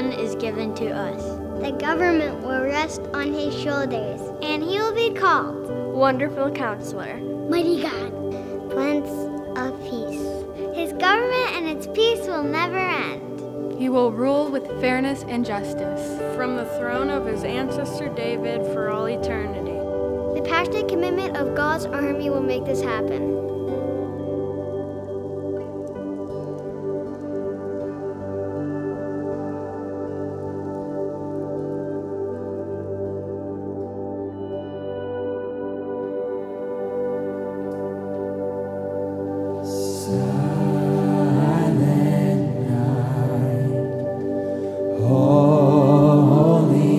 Son is given to us. The government will rest on his shoulders, and he will be called Wonderful Counselor, Mighty God, Prince of Peace. His government and its peace will never end. He will rule with fairness and justice from the throne of his ancestor David for all eternity. The passionate commitment of God's army will make this happen.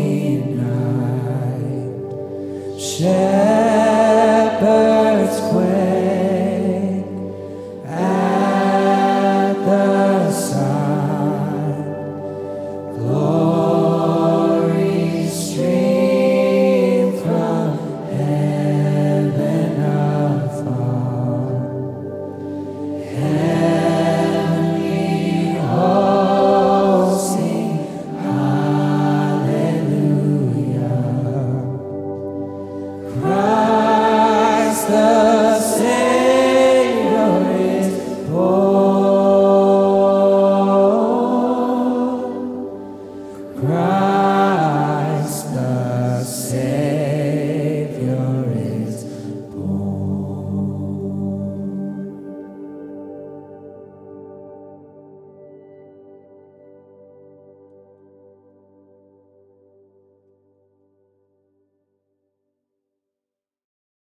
Shepherds quail.